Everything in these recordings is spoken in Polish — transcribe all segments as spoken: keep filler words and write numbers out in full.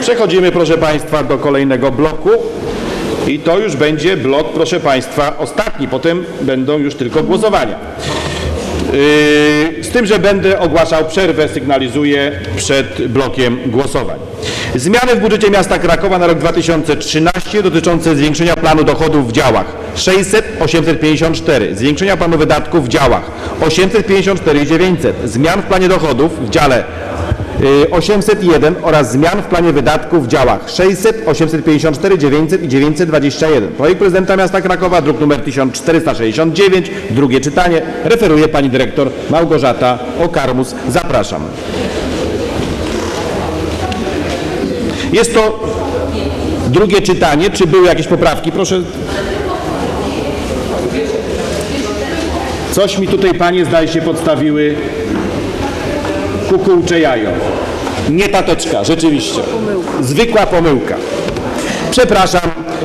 Przechodzimy, proszę Państwa, do kolejnego bloku i to już będzie blok, proszę Państwa, ostatni. Potem będą już tylko głosowania. Z tym, że będę ogłaszał przerwę, sygnalizuję przed blokiem głosowań. Zmiany w budżecie miasta Krakowa na rok dwa tysiące trzynasty dotyczące zwiększenia planu dochodów w działach sześćset, osiemset pięćdziesiąt cztery, zwiększenia planu wydatków w działach osiemset pięćdziesiąt cztery i dziewięćset, zmian w planie dochodów w dziale osiemset jeden oraz zmian w planie wydatków w działach sześćset, osiemset pięćdziesiąt cztery, dziewięćset i dziewięćset dwadzieścia jeden. Projekt prezydenta miasta Krakowa, druk nr tysiąc czterysta sześćdziesiąt dziewięć, drugie czytanie. Referuje pani dyrektor Małgorzata Okarmus. Zapraszam. Jest to drugie czytanie. Czy były jakieś poprawki? Proszę. Coś mi tutaj panie, zdaje się, podstawiły kukułcze jajo. Nie tateczka, rzeczywiście. Zwykła pomyłka. Przepraszam.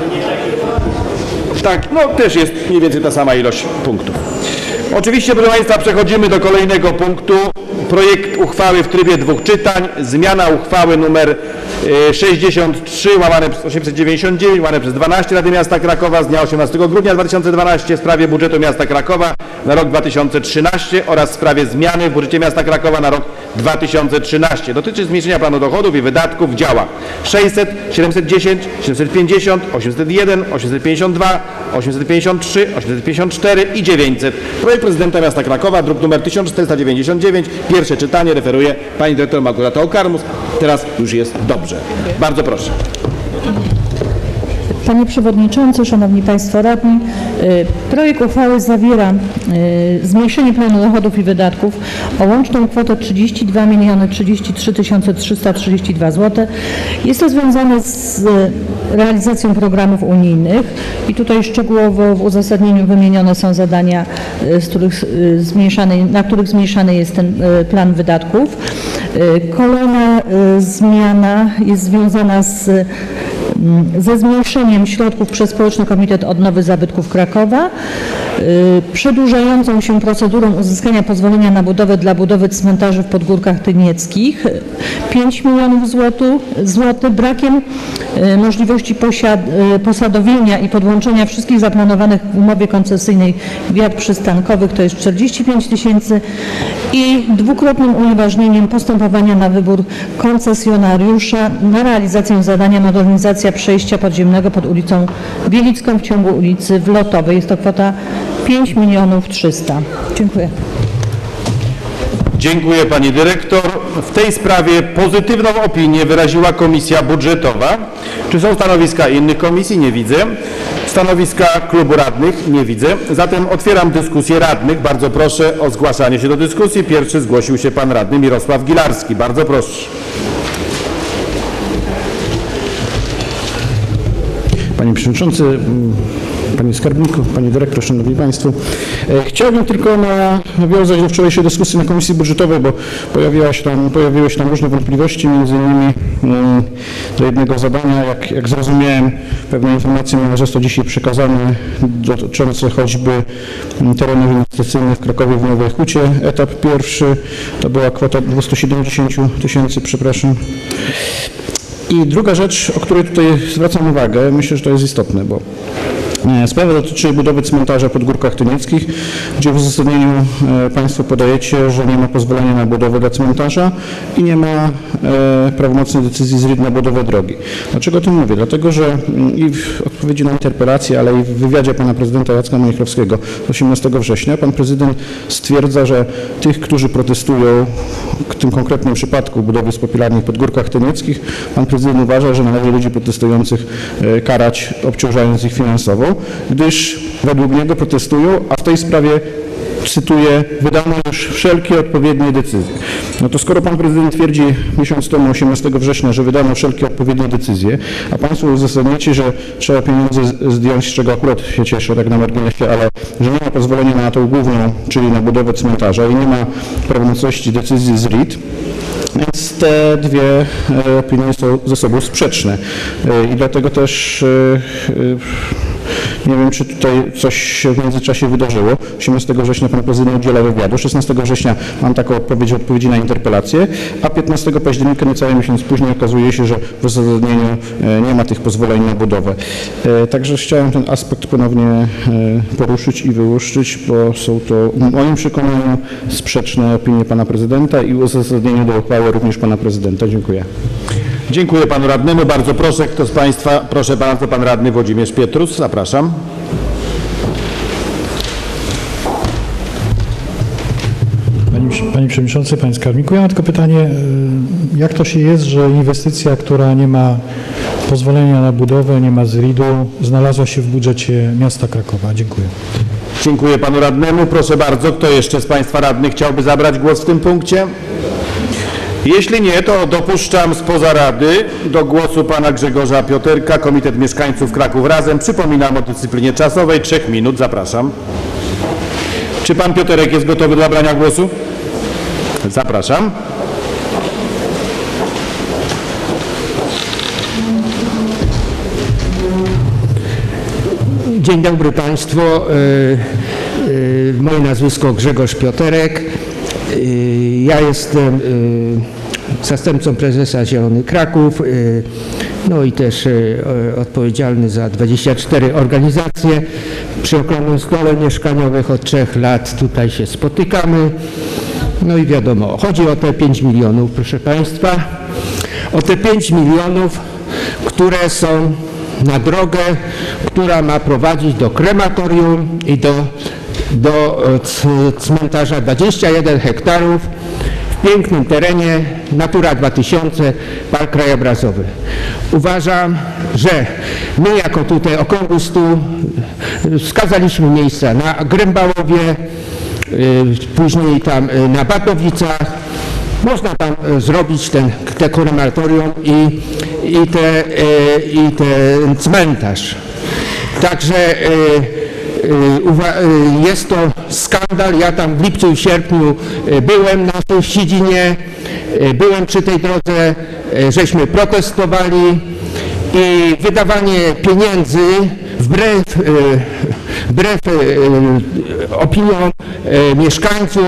Tak, no też jest mniej więcej ta sama ilość punktów. Oczywiście, proszę Państwa, przechodzimy do kolejnego punktu. Projekt uchwały w trybie dwóch czytań. Zmiana uchwały numer sześćdziesiąt trzy łamane przez osiemset dziewięćdziesiąt dziewięć łamane przez dwanaście Rady Miasta Krakowa z dnia osiemnastego grudnia dwa tysiące dwunastego w sprawie budżetu miasta Krakowa na rok dwa tysiące trzynasty oraz w sprawie zmiany w budżecie miasta Krakowa na rok dwa tysiące trzynasty. Dotyczy zmniejszenia planu dochodów i wydatków w działach sześćset, siedemset dziesięć, siedemset pięćdziesiąt, osiemset jeden, osiemset pięćdziesiąt dwa, osiemset pięćdziesiąt trzy, osiemset pięćdziesiąt cztery i dziewięćset. Projekt prezydenta miasta Krakowa, druk nr tysiąc czterysta dziewięćdziesiąt dziewięć. Pierwsze czytanie. Referuje pani dyrektor Małgorzata Okarmus. Teraz już jest dobrze. Bardzo proszę. Panie Przewodniczący, Szanowni Państwo Radni, projekt uchwały zawiera zmniejszenie planu dochodów i wydatków o łączną kwotę trzydzieści dwa miliony trzydzieści trzy tysiące trzysta trzydzieści dwa złote. Jest to związane z realizacją programów unijnych i tutaj szczegółowo w uzasadnieniu wymienione są zadania, z których zmniejszany, na których zmniejszany jest ten plan wydatków. Kolejna zmiana jest związana z ze zmniejszeniem środków przez Społeczny Komitet Odnowy Zabytków Krakowa, przedłużającą się procedurą uzyskania pozwolenia na budowę dla budowy cmentarzy w Podgórkach Tynieckich pięć milionów złotych, brakiem możliwości posadowienia i podłączenia wszystkich zaplanowanych w umowie koncesyjnej wiat przystankowych, to jest czterdzieści pięć tysięcy, i dwukrotnym unieważnieniem postępowania na wybór koncesjonariusza na realizację zadania modernizacja przejścia podziemnego pod ulicą Wielicką w ciągu ulicy Wlotowej. Jest to kwota pięć milionów trzysta. Dziękuję. Dziękuję pani dyrektor. W tej sprawie pozytywną opinię wyraziła Komisja Budżetowa. Czy są stanowiska innych komisji? Nie widzę. Stanowiska klubu radnych? Nie widzę. Zatem otwieram dyskusję radnych. Bardzo proszę o zgłaszanie się do dyskusji. Pierwszy zgłosił się pan radny Mirosław Gilarski. Bardzo proszę. Panie Przewodniczący, Panie Skarbniku, Panie Dyrektor, Szanowni Państwo. Chciałbym tylko nawiązać do wczorajszej dyskusji na Komisji Budżetowej, bo pojawiła się tam, pojawiły się tam różne wątpliwości, między innymi do jednego zadania, jak, jak zrozumiałem, pewne informacje miały zostać dzisiaj przekazane dotyczące choćby terenów inwestycyjnych w Krakowie w Nowej Hucie. Etap pierwszy to była kwota dwieście siedemdziesiąt tysięcy, przepraszam. I druga rzecz, o której tutaj zwracam uwagę, myślę, że to jest istotne, bo sprawa dotyczy budowy cmentarza w Podgórkach Tynieckich, gdzie w uzasadnieniu Państwo podajecie, że nie ma pozwolenia na budowę dla cmentarza i nie ma e, prawomocnej decyzji z R I D na budowę drogi. Dlaczego o tym mówię? Dlatego, że i w odpowiedzi na interpelację, ale i w wywiadzie pana prezydenta Jacka Majchrowskiego osiemnastego września pan prezydent stwierdza, że tych, którzy protestują w tym konkretnym przypadku budowy spopilarni w Podgórkach Tynieckich, pan prezydent uważa, że należy ludzi protestujących e, karać, obciążając ich finansowo, gdyż według niego protestują, a w tej sprawie, cytuję, wydano już wszelkie odpowiednie decyzje. No to skoro pan prezydent twierdzi miesiąc temu, osiemnastego września, że wydano wszelkie odpowiednie decyzje, a państwo uzasadniacie, że trzeba pieniądze zdjąć, z czego akurat się cieszę, tak na marginesie, ale że nie ma pozwolenia na tą główną, czyli na budowę cmentarza i nie ma prawomocności decyzji z R I D, więc te dwie opinie są ze sobą sprzeczne i dlatego też Nie wiem, czy tutaj coś się w międzyczasie wydarzyło. osiemnastego września pan prezydent udzielał wywiadu, szesnastego września mam taką odpowiedź odpowiedzi na interpelację, a piętnastego października, niecały miesiąc później, okazuje się, że w uzasadnieniu nie ma tych pozwoleń na budowę. Także chciałem ten aspekt ponownie poruszyć i wyłuszczyć, bo są to w moim przekonaniu sprzeczne opinie pana prezydenta i uzasadnieniu do uchwały również pana prezydenta. Dziękuję. Dziękuję panu radnemu. Bardzo proszę, kto z państwa, proszę bardzo, pan radny Włodzimierz Pietrus. Zapraszam. Panie, Panie Przewodniczący, Panie Skarbniku, ja mam tylko pytanie, jak to się jest, że inwestycja, która nie ma pozwolenia na budowę, nie ma Z R I D-u, znalazła się w budżecie miasta Krakowa? Dziękuję. Dziękuję panu radnemu. Proszę bardzo, kto jeszcze z państwa radnych chciałby zabrać głos w tym punkcie? Jeśli nie, to dopuszczam spoza Rady do głosu pana Grzegorza Pioterka, Komitet Mieszkańców Kraków Razem. Przypominam o dyscyplinie czasowej, trzech minut. Zapraszam. Czy pan Pioterek jest gotowy do zabrania głosu? Zapraszam. Dzień dobry Państwu. Moje nazwisko Grzegorz Pioterek. Ja jestem zastępcą prezesa Zielony Kraków, no i też odpowiedzialny za dwadzieścia cztery organizacje. Przy Okrągłym Stole Mieszkaniowych od trzech lat tutaj się spotykamy. No i wiadomo, chodzi o te pięć milionów, proszę Państwa, o te pięć milionów, które są na drogę, która ma prowadzić do krematorium i do, do cmentarza dwadzieścia jeden hektarów w pięknym terenie Natura dwa tysiące, Park Krajobrazowy. Uważam, że my jako tutaj Okrągły Stół wskazaliśmy miejsca na Grymbałowie, później tam na Batowicach. Można tam zrobić ten, te krematorium i, i, te, i ten cmentarz. Także jest to skandal. Ja tam w lipcu i sierpniu byłem na tej Sidzinie, byłem przy tej drodze, żeśmy protestowali i wydawanie pieniędzy wbrew, wbrew opiniom mieszkańców,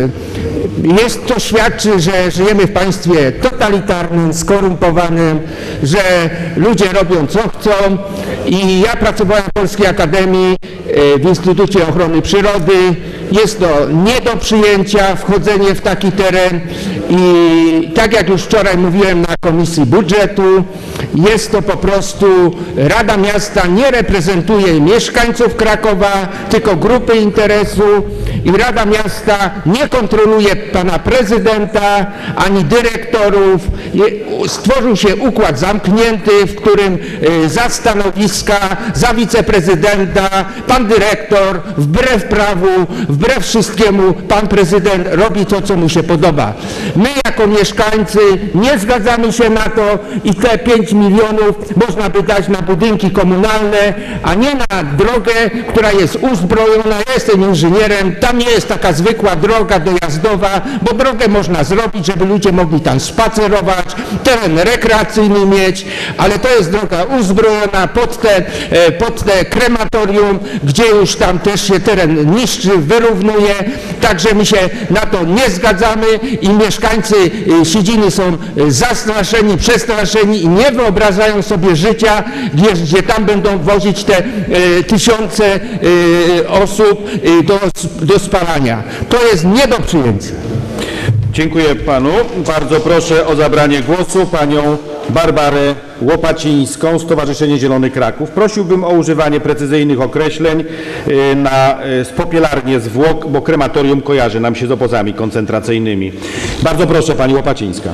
jest to świadczy, że żyjemy w państwie totalitarnym, skorumpowanym, że ludzie robią co chcą. I ja pracowałem w Polskiej Akademii w Instytucie Ochrony Przyrody. Jest to nie do przyjęcia wchodzenie w taki teren i tak jak już wczoraj mówiłem na Komisji Budżetu, jest to po prostu Rada Miasta nie reprezentuje mieszkańców Krakowa, tylko grupy interesu i Rada Miasta nie kontroluje pana prezydenta ani dyrektorów. Stworzył się układ zamknięty, w którym za stanowiska, za wiceprezydenta pan dyrektor wbrew prawu, wbrew wszystkiemu pan prezydent robi to, co mu się podoba. My jako mieszkańcy nie zgadzamy się na to i te pięć milionów można by dać na budynki komunalne, a nie na drogę, która jest uzbrojona. Ja jestem inżynierem, tam nie jest taka zwykła droga dojazdowa, bo drogę można zrobić, żeby ludzie mogli tam spacerować, teren rekreacyjny mieć, ale to jest droga uzbrojona pod te, pod te krematorium, gdzie już tam też się teren niszczy, wyrównuje, także my się na to nie zgadzamy i mieszkańcy Sidziny są zastraszeni, przestraszeni i nie wyobrażają sobie życia, gdzie, gdzie tam będą wozić te e, tysiące e, osób e, do, do spalania. To jest nie do przyjęcia. Dziękuję panu. Bardzo proszę o zabranie głosu panią Barbarę Łopacińską, Stowarzyszenie Zielony Kraków. Prosiłbym o używanie precyzyjnych określeń na spopielarnię zwłok, bo krematorium kojarzy nam się z obozami koncentracyjnymi. Bardzo proszę pani Łopacińska.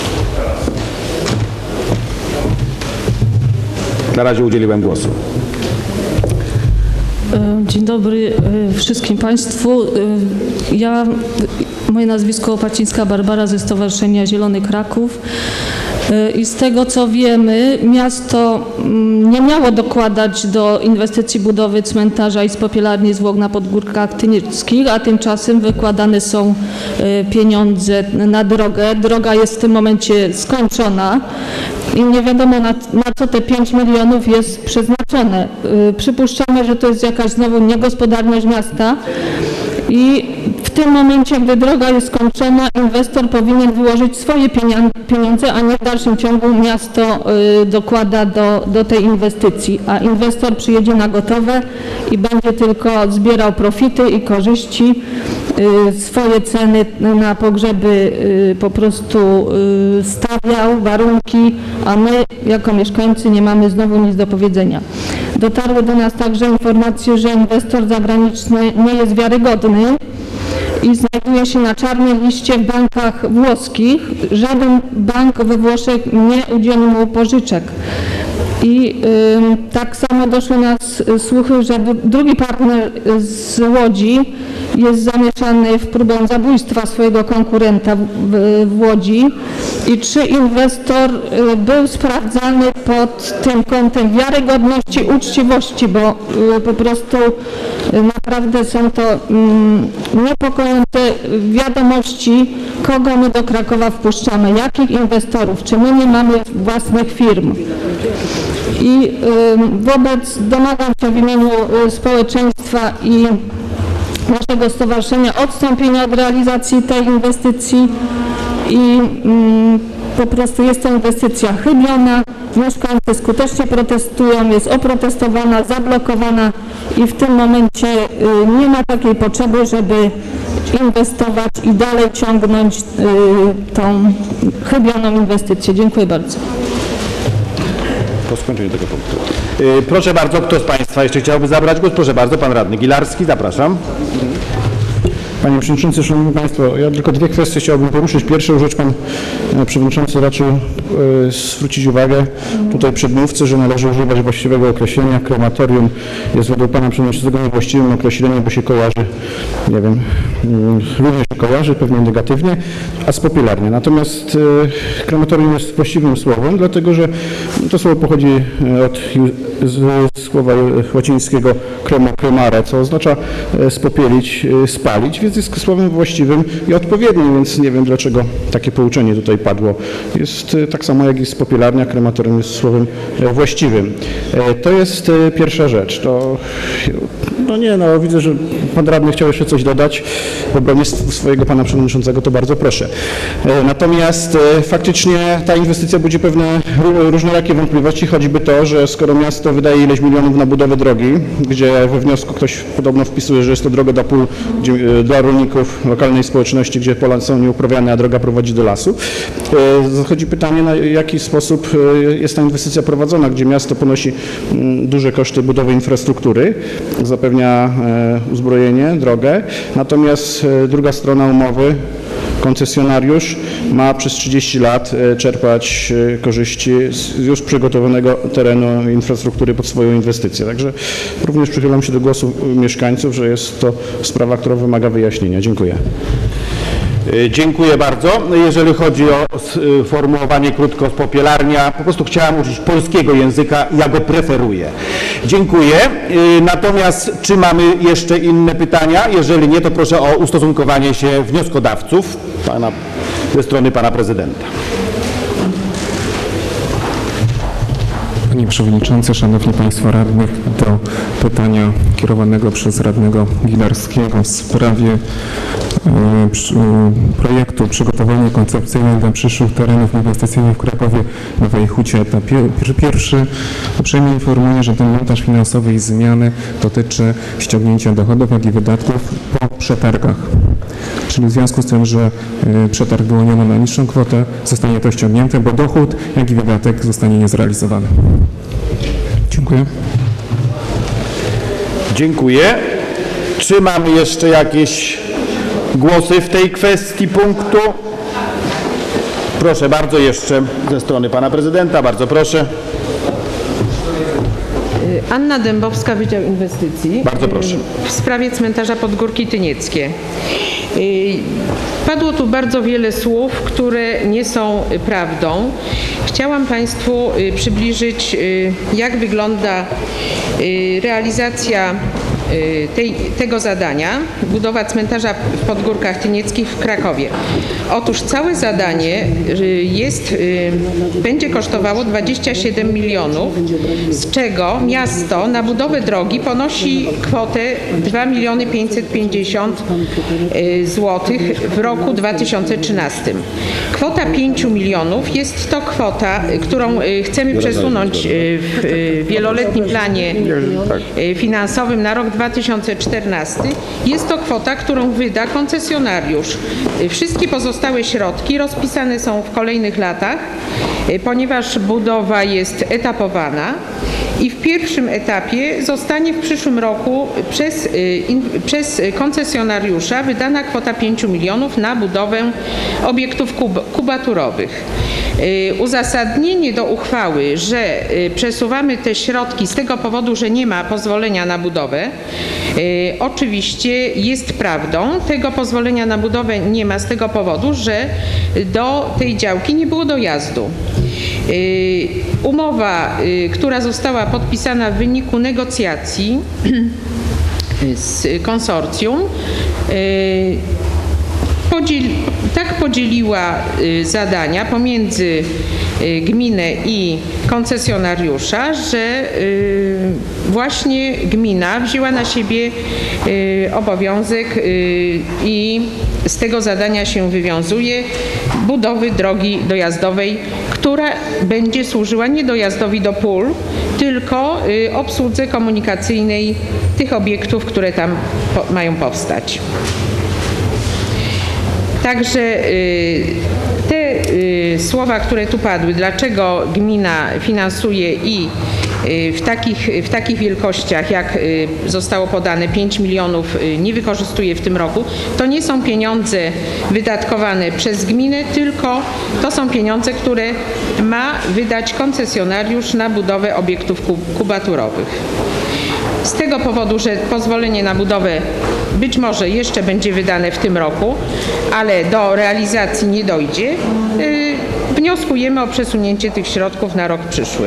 Na razie udzieliłem głosu. Dzień dobry wszystkim Państwu. Ja, moje nazwisko Łopacińska Barbara ze Stowarzyszenia Zielony Kraków. I z tego co wiemy, miasto mm, nie miało dokładać do inwestycji budowy cmentarza i spopielarni zwłok na Podgórkach Tynieckich, a tymczasem wykładane są y, pieniądze na drogę. Droga jest w tym momencie skończona i nie wiadomo na, na co te pięć milionów jest przeznaczone. Y, przypuszczamy, że to jest jakaś znowu niegospodarność miasta. I w tym momencie, gdy droga jest skończona, inwestor powinien wyłożyć swoje pieniądze, a nie w dalszym ciągu miasto y, dokłada do, do tej inwestycji, a inwestor przyjedzie na gotowe i będzie tylko zbierał profity i korzyści, y, swoje ceny na pogrzeby y, po prostu y, stawiał, warunki, a my jako mieszkańcy nie mamy znowu nic do powiedzenia. Dotarły do nas także informacje, że inwestor zagraniczny nie jest wiarygodny i znajduje się na czarnej liście w bankach włoskich. Żaden bank we Włoszech nie udzielił mu pożyczek. I y, tak samo doszły nas słuchy, że drugi partner z Łodzi jest zamieszany w próbę zabójstwa swojego konkurenta w, w Łodzi i czy inwestor y, był sprawdzany pod tym kątem wiarygodności, uczciwości, bo y, po prostu y, naprawdę są to y, niepokojące wiadomości, kogo my do Krakowa wpuszczamy, jakich inwestorów, czy my nie mamy własnych firm. I y, wobec domagam się w imieniu y, społeczeństwa i naszego stowarzyszenia odstąpienia od realizacji tej inwestycji i y, po prostu jest to inwestycja chybiona, mieszkańcy skutecznie protestują, jest oprotestowana, zablokowana i w tym momencie y, nie ma takiej potrzeby, żeby inwestować i dalej ciągnąć y, tą chybioną inwestycję. Dziękuję bardzo. Po skończeniu tego punktu. Yy, proszę bardzo, kto z Państwa jeszcze chciałby zabrać głos? Proszę bardzo, Pan Radny Gilarski, zapraszam. Panie Przewodniczący, Szanowni Państwo, ja tylko dwie kwestie chciałbym poruszyć. Pierwszą rzecz Pan Przewodniczący raczył y, zwrócić uwagę tutaj przedmówcy, że należy używać właściwego określenia. Krematorium jest według Pana Przewodniczącego niewłaściwym określeniem, bo się kojarzy, nie wiem, y, również się kojarzy, pewnie negatywnie, a z popielarnie. Natomiast y, krematorium jest właściwym słowem, dlatego że to słowo pochodzi od z, z słowa łacińskiego cremo cremare, co oznacza y, spopielić, y, spalić, więc jest słowem właściwym i odpowiednim, więc nie wiem dlaczego takie pouczenie tutaj padło. Jest tak samo jak i z popielarnia, krematorium jest słowem właściwym. To jest pierwsza rzecz. To, no nie, no widzę, że Pan Radny chciał jeszcze coś dodać w obronie swojego Pana Przewodniczącego, to bardzo proszę. Natomiast faktycznie ta inwestycja budzi pewne różnorakie wątpliwości, choćby to, że skoro miasto wydaje ileś milionów na budowę drogi, gdzie we wniosku ktoś podobno wpisuje, że jest to droga do pół, dla rolników lokalnej społeczności, gdzie pola są nieuprawiane, a droga prowadzi do lasu. Zachodzi pytanie, na jaki sposób jest ta inwestycja prowadzona, gdzie miasto ponosi duże koszty budowy infrastruktury, zapewnia uzbrojenie, drogę, natomiast druga strona umowy, koncesjonariusz ma przez trzydzieści lat czerpać korzyści z już przygotowanego terenu infrastruktury pod swoją inwestycję. Także również przychylam się do głosu mieszkańców, że jest to sprawa, która wymaga wyjaśnienia. Dziękuję. Dziękuję bardzo. Jeżeli chodzi o formułowanie krótko z popielarnia, po prostu chciałem użyć polskiego języka, ja go preferuję. Dziękuję. Natomiast czy mamy jeszcze inne pytania? Jeżeli nie, to proszę o ustosunkowanie się wnioskodawców pana, ze strony Pana Prezydenta. Panie Przewodniczący, Szanowni Państwo Radnych, do pytania kierowanego przez Radnego Gilarskiego w sprawie e, przy, e, projektu przygotowania koncepcyjne dla przyszłych terenów inwestycyjnych w Krakowie Nowej Hucie. Etap pier, pierwszy. Uprzejmie informuję, że ten montaż finansowy i zmiany dotyczy ściągnięcia dochodów, jak i wydatków po przetargach. Czyli w związku z tym, że y, przetarg wyłoniono na niższą kwotę, zostanie to ściągnięte, bo dochód, jak i wydatek zostanie niezrealizowany. Dziękuję. Dziękuję. Czy mamy jeszcze jakieś głosy w tej kwestii punktu? Proszę bardzo, jeszcze ze strony Pana Prezydenta, bardzo proszę. Anna Dębowska, Wydział Inwestycji. Bardzo proszę. W sprawie cmentarza Podgórki Tynieckie. Padło tu bardzo wiele słów, które nie są prawdą. Chciałam Państwu przybliżyć, jak wygląda realizacja tej, tego zadania, budowa cmentarza w Podgórkach Tynieckich w Krakowie. Otóż całe zadanie jest, będzie kosztowało dwadzieścia siedem milionów, z czego miasto na budowę drogi ponosi kwotę dwa miliony pięćset pięćdziesiąt złotych w roku dwa tysiące trzynastym. Kwota pięć milionów jest to kwota, którą chcemy przesunąć w wieloletnim planie finansowym na rok dwa tysiące czternasty. Jest to kwota, którą wyda koncesjonariusz. Wszystkie pozostałe środki rozpisane są w kolejnych latach, ponieważ budowa jest etapowana i w pierwszym etapie zostanie w przyszłym roku przez, przez koncesjonariusza wydana kwota pięć milionów na budowę obiektów kub, kubaturowych. Uzasadnienie do uchwały, że przesuwamy te środki z tego powodu, że nie ma pozwolenia na budowę, oczywiście jest prawdą. Tego pozwolenia na budowę nie ma z tego powodu, że do tej działki nie było dojazdu. Umowa, która została podpisana w wyniku negocjacji z konsorcjum, podzieli, tak podzieliła zadania pomiędzy gminę i koncesjonariusza, że właśnie gmina wzięła na siebie obowiązek i z tego zadania się wywiązuje budowy drogi dojazdowej, która będzie służyła nie dojazdowi do pól, tylko obsłudze komunikacyjnej tych obiektów, które tam mają powstać. Także te słowa, które tu padły, dlaczego gmina finansuje i w takich, w takich wielkościach, jak zostało podane, pięć milionów nie wykorzystuje w tym roku, to nie są pieniądze wydatkowane przez gminę, tylko to są pieniądze, które ma wydać koncesjonariusz na budowę obiektów kubaturowych. Z tego powodu, że pozwolenie na budowę być może jeszcze będzie wydane w tym roku, ale do realizacji nie dojdzie, wnioskujemy o przesunięcie tych środków na rok przyszły.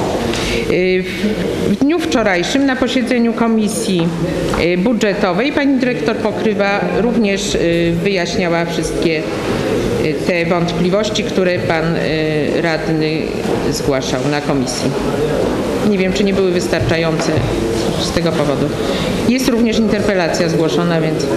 W dniu wczorajszym na posiedzeniu Komisji Budżetowej pani dyrektor Pokrywa również wyjaśniała wszystkie te wątpliwości, które pan radny zgłaszał na komisji. Nie wiem, czy nie były wystarczające z tego powodu. Jest również interpelacja zgłoszona, więc...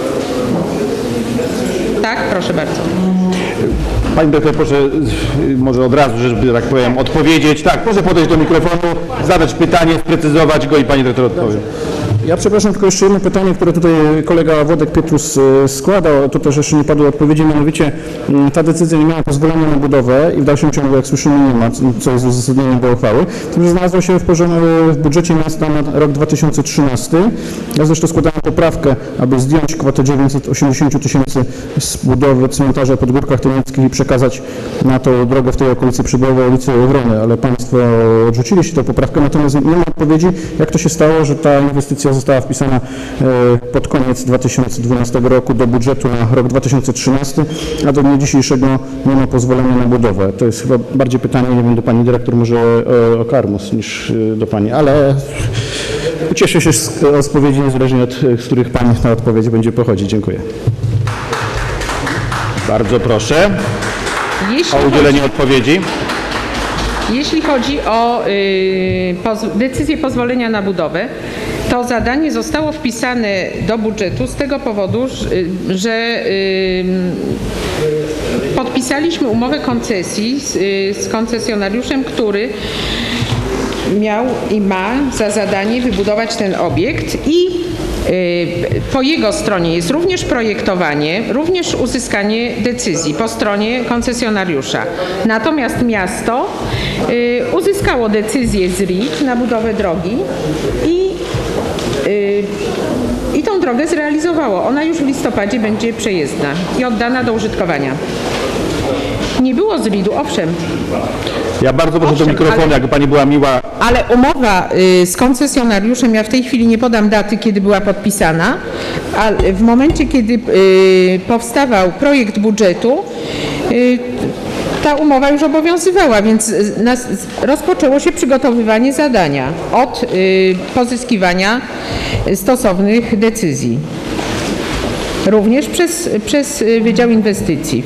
Tak, proszę bardzo. Pani dyrektor, proszę może od razu, żeby tak powiem, odpowiedzieć. Tak, proszę podejść do mikrofonu, zadać pytanie, sprecyzować go i pani dyrektor odpowie. Ja przepraszam, tylko jeszcze jedno pytanie, które tutaj kolega Włodek Pietrus składał, to też jeszcze nie padło odpowiedzi, mianowicie ta decyzja nie miała pozwolenia na budowę i w dalszym ciągu, jak słyszymy, nie ma, co jest uzasadnieniem do uchwały. Tym znalazło się w, w budżecie miasta na rok dwa tysiące trzynasty. Ja zresztą składałem poprawkę, aby zdjąć kwotę dziewięćset osiemdziesiąt tysięcy z budowy cmentarza w Podgórkach Tynieckich i przekazać na tą drogę w tej okolicy przy budowie ulicy Ogrony, ale państwo odrzuciliście tę poprawkę, natomiast nie ma odpowiedzi, jak to się stało, że ta inwestycja została wpisana pod koniec dwa tysiące dwunastego roku do budżetu na rok dwa tysiące trzynasty, a do dnia dzisiejszego nie ma pozwolenia na budowę. To jest chyba bardziej pytanie, nie wiem, do pani dyrektor, może o, o Karmus niż do pani, ale ucieszę się z odpowiedzi niezależnie od z których pani na odpowiedź będzie pochodzić. Dziękuję. Bardzo proszę Jeśli o udzielenie chodzi... odpowiedzi. Jeśli chodzi o y, poz decyzję pozwolenia na budowę, to zadanie zostało wpisane do budżetu z tego powodu, że y, podpisaliśmy umowę koncesji z, y, z koncesjonariuszem, który miał i ma za zadanie wybudować ten obiekt i po jego stronie jest również projektowanie, również uzyskanie decyzji po stronie koncesjonariusza. Natomiast miasto uzyskało decyzję z R I T na budowę drogi i, i tą drogę zrealizowało. Ona już w listopadzie będzie przejezdna i oddana do użytkowania. Nie było z R I D-u, owszem, Ja bardzo proszę do Owszem, mikrofonu, ale- jakby pani była miła. ale umowa y, z koncesjonariuszem, ja w tej chwili nie podam daty, kiedy była podpisana, ale w momencie, kiedy y, powstawał projekt budżetu, y, ta umowa już obowiązywała, więc y, nas, rozpoczęło się przygotowywanie zadania od y, pozyskiwania stosownych decyzji. Również przez, przez y, Wydział Inwestycji,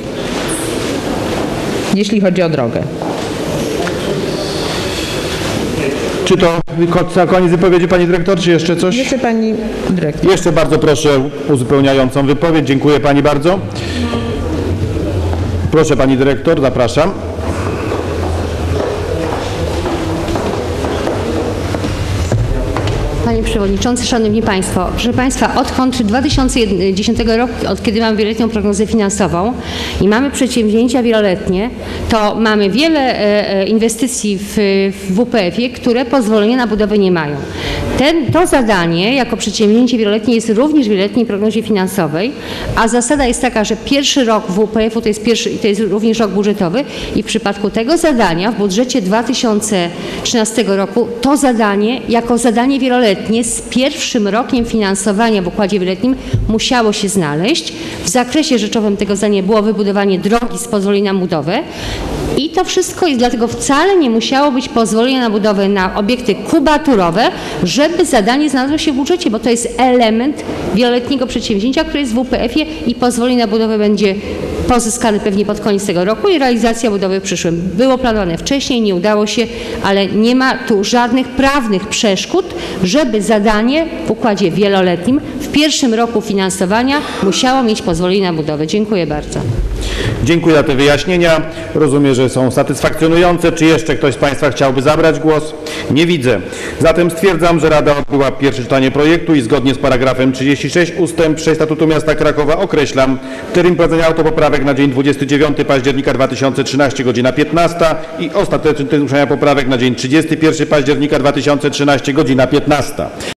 jeśli chodzi o drogę. Czy to ko- koniec wypowiedzi pani dyrektor, czy jeszcze coś? Jeszcze pani dyrektor. Jeszcze bardzo proszę uzupełniającą wypowiedź. Dziękuję pani bardzo. Proszę pani dyrektor, zapraszam. Panie Przewodniczący, Szanowni Państwo, proszę Państwa, odkąd dwa tysiące dziesiątego roku, od kiedy mamy wieloletnią prognozę finansową i mamy przedsięwzięcia wieloletnie, to mamy wiele e, e, inwestycji w, w W P F-ie, które pozwolenia na budowę nie mają. Ten, to zadanie jako przedsięwzięcie wieloletnie jest również w wieloletniej prognozie finansowej, a zasada jest taka, że pierwszy rok W P F-u to jest, pierwszy, to jest również rok budżetowy i w przypadku tego zadania w budżecie dwa tysiące trzynastego roku to zadanie jako zadanie wieloletnie z pierwszym rokiem finansowania w układzie wieloletnim musiało się znaleźć. W zakresie rzeczowym tego zadania było wybudowanie drogi z pozwolenia na budowę i to wszystko jest, dlatego wcale nie musiało być pozwolenia na budowę na obiekty kubaturowe, żeby zadanie znalazło się w budżecie, bo to jest element wieloletniego przedsięwzięcia, które jest w W P F-ie i pozwolenie na budowę będzie pozyskane pewnie pod koniec tego roku i realizacja budowy w przyszłym. Było planowane wcześniej, nie udało się, ale nie ma tu żadnych prawnych przeszkód, żeby zadanie w układzie wieloletnim w pierwszym roku finansowania musiało mieć pozwolenie na budowę. Dziękuję bardzo. Dziękuję za te wyjaśnienia. Rozumiem, że są satysfakcjonujące. Czy jeszcze ktoś z państwa chciałby zabrać głos? Nie widzę. Zatem stwierdzam, że Rada odbyła pierwsze czytanie projektu i zgodnie z paragrafem trzydziestym szóstym ustęp sześć Statutu Miasta Krakowa określam termin prowadzenia autopoprawek na dzień dwudziestego dziewiątego października dwa tysiące trzynastego, godzina piętnasta i ostateczny termin zgłoszenia poprawek na dzień trzydziestego pierwszego października dwa tysiące trzynastego, godzina piętnasta.